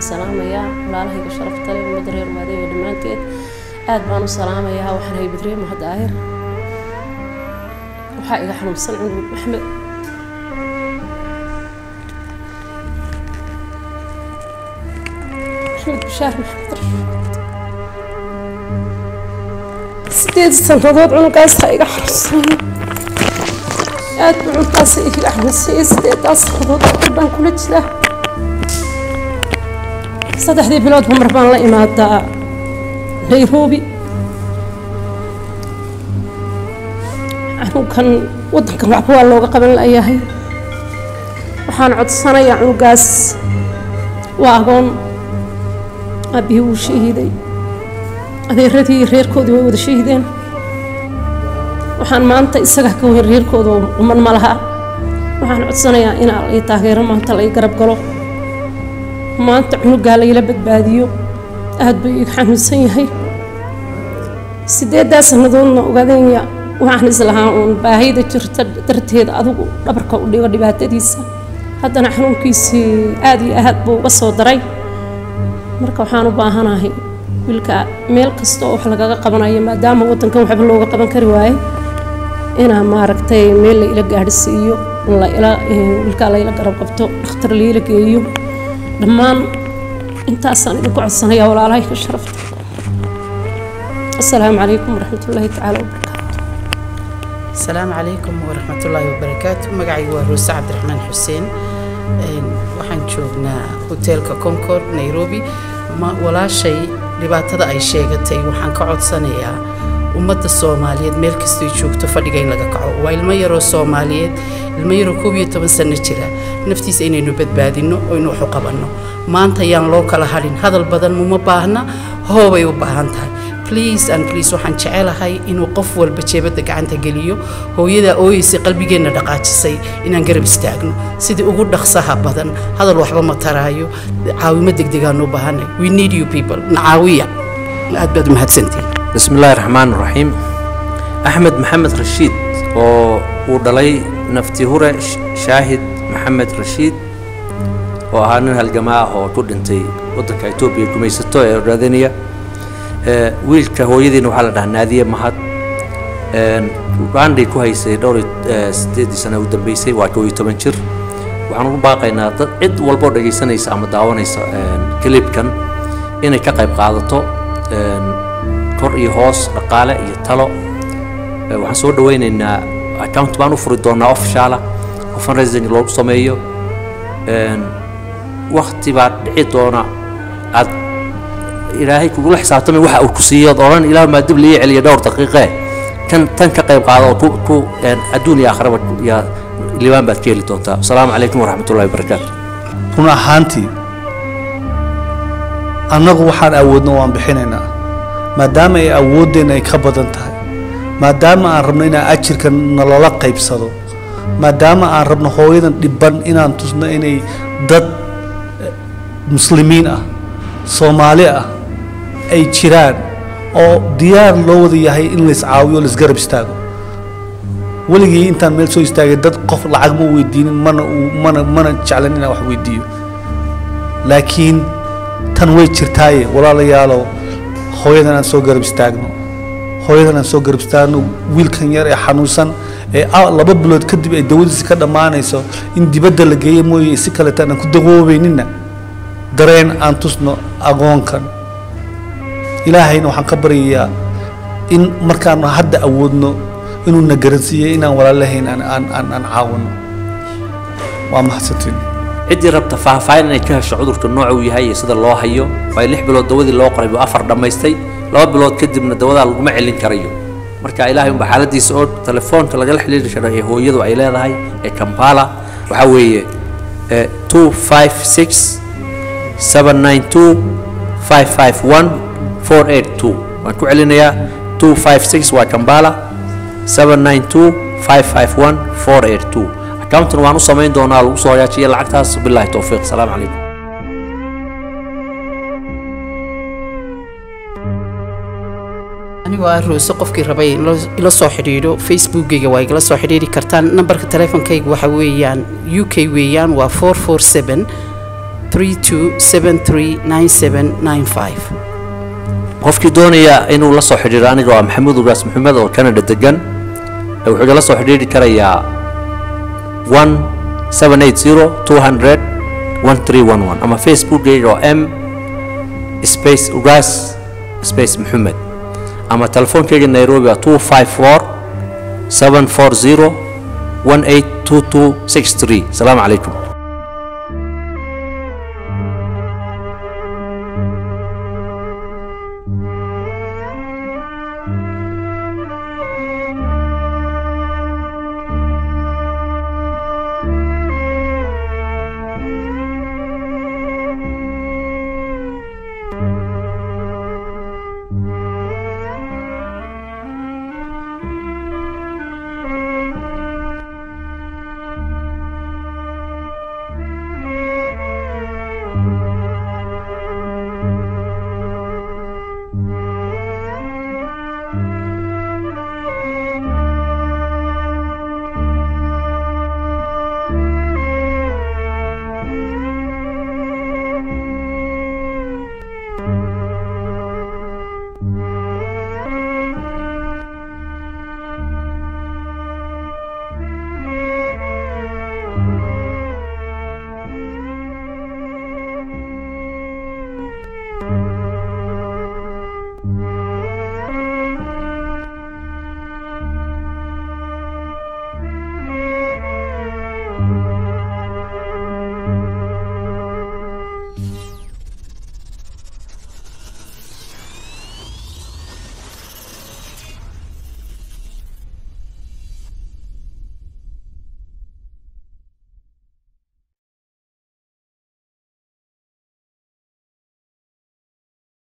سلام يا ولا له شرفت لي مدرير مادي دمانتيد aad baan u salaamayaa waxaan hay badriye mahad aayir waxa iga xanuunsan cunug Axmed Bashar sideed sanadood cunugaas iga xanuunsan aad baan taas iga xanuunsan sideedaas sanadood baan kula jiraa saddexdii bilood mar baan la imaadaa Nairobi kan wadankan waxba waa looga qaban layahay waxaan codsanayaa cunugaas waa agoon aabihii wuu shahiiday adeeradii reerkoodii way wada shahiideen waxaan maanta isaga ka weyn reerkooda uman ma laha waxaan codsanayaa in ay taageero maanta la garab galo maanta cunugaa la ila badbaadiyo aad buu iga xanuunsan yahay sideedaas sanadoodna ogaadaya waxaan islahaa uun baahida jirta darteeda adigu dhabarka u dhigo dhibaatadiisa haddana xanuunkiisii aad iyo aad buu uga soo daray marka waxaan u baahanahay wiilka meel kasta oo wax lagaga qabanayo maadaama wadankan waxba looga qaban kari waaye inaan maaragtay meel la ila gaadhsiiyo wiilka la ila garab qabto dhakhtar la ila geeyo dhammaan intaasaan idinku codsanayaa walaalahay ka sharafta السلام عليكم ورحمة الله تعالى وبركاته. السلام عليكم ورحمة الله وبركاته. مقعي وروس عبد الرحمن حسين وحن شوفنا هوتيل كونكورد نيروبي ما ولا شيء لبعض أي شيء قتي وحن قعد سنة ومدة الصومالية ملك استيشوك تفرجين لك قعو والميرو الصومالية الميرو كوبي تمن سنة كذا نفتيس إني نبت بادينه وإنه حقبنا ما أنت يان لوكال هالين هذا البدن مو مباهنا هو يباهنتها please and please waxaan jecelahay inuu qof walba jeebada gacanta geliyo hooyada ooyisi qalbigeena dhaqaajisay inaan garab istaagno sidii ugu dhaqsaha badan hadal waxba ma taraayo caawimo degdegaan u baahanay we need you people naawiya aad baad mahadsantiin bismillaahir rahmaanir rahiim Ahmed Maxamed Rashiid oo uu dhalay nafti hore Shaahid Maxamed Rashiid oo ahaa nin halgamaa oo ku dhintay wadanka Itoobiya gumaysato ee Raadaniya wiilka hooyadiina waxa la dhahaa Naadiye Mahad baanday ku haysay dhowr 8 sano u dambeysay waa 12 jir waxaan ugu baaqaynaa dad cid walba oo dhageysanaysa ama daawanaysa clipkan inay ka qayb qaadato kor iyo hoos dhaqaale iyo talo waxaan soo dhaweynaynaa account baan u furi doonaa official oo fundraising loo sameeyo waqti baa dhici doona aad إلهي كقول حسابتنا واحد الكسيات أوران إله ما دب لي عليه دور دقيقة كان كقيب قاضي كو الدنيا آخر يا اللي بتكيل توتا السلام عليكم ورحمة الله وبركاته. هنا حانتي أنا واحد أودنا وان بحننا ما دام أودنا يكبدن تاعي ما دام أربنا أجر كان نلاقي بصدو ما دام أربنا خوينا دبان إن أنتوسنا إني ضد مسلمين Soomaaliya ay jiraan oo diyaar loo wada yahay in la iscaawiyo la isgarab istaago waligii intaan meel soo istaagay dad qof lacag ma weydiinin mana jeclan inaan wax weydiiyo laakiin tan way jirtaaye walaalayaalo hooyadan aan soo garab istaagno wiilkan yar ee xanuunsan ee 2 bilood kadib ay dawadiisa ka dhamaanayso in dibadda la geeyo mooyee si kale tan ku dagoobaynina dareen aan tusno aqoonkan ilaahayna waxaan ka baryayaa in markaan hadda awoodno inuu na garansiiyo inaan walaalahayn aan caawino waa mahadsantiin cidii rabta faahfaahin inay ka hesho cudurka nooca uu yahay sida loo hayo way 6 bilood dawadii loo qoray 4 dhamaystay 2 bilood kadibna dawada lagu ma celin karayo marka ilaahay uma xaaladiisa oo telefoonka laga xiriiri karo ee hooyadu ay leedahay ee Kampala waxa weeye 256 792-551-482 waan ku celinayaa 256 waa Kampala 792-551-482 accountna waan u samayn doonaa lagu soo hagaajiyo lacagtaas billahi tawfiiq salaam calaykum anigoo aruuso qofkii rabay ila soo xiriiro facebookgayga waa igala soo xiriiri kartaan nambarka teleefankayga waxa weeyaan UK weeyaan waa 447 32739795. qofkii doonaya inuu la soo xidhiidho aniga waa maxamuud ugaas maxamed oo Canada degan wuxuu igala soo xidhiidhi karayaa 1780-200-1311 ama Facebook oo space ugaas space maxamed ama telefoonkeyga Nairobi 254-740-182263. Salaamu calaykum.